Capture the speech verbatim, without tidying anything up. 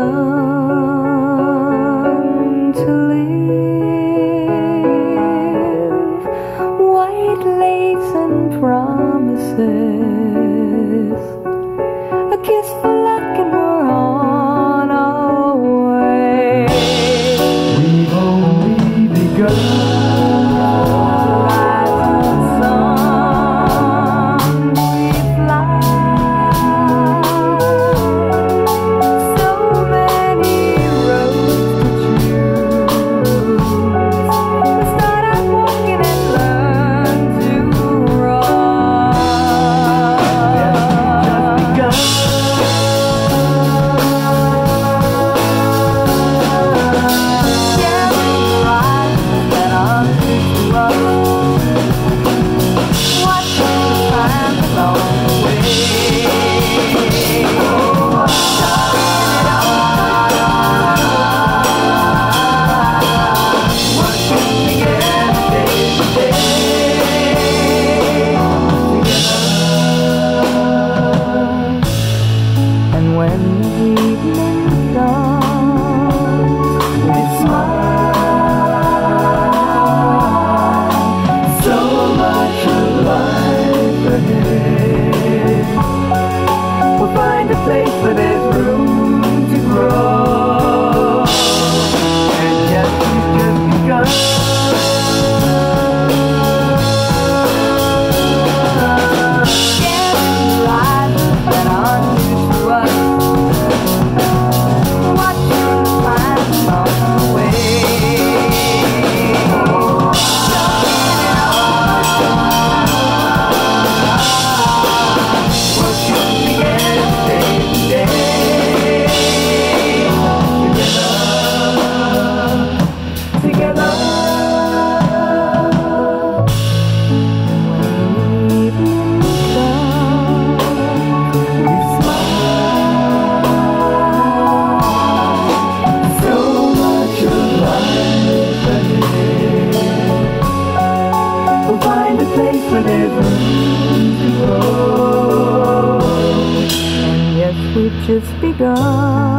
begun to live. White lace and promises, a kiss for luck and we're on our way. We've only begun. When the evening comes, we smile. So much of life ahead. We'll find a place where there's room to grow. And yes, we've just begun. Where there's room to grow. And yes, we've just begun.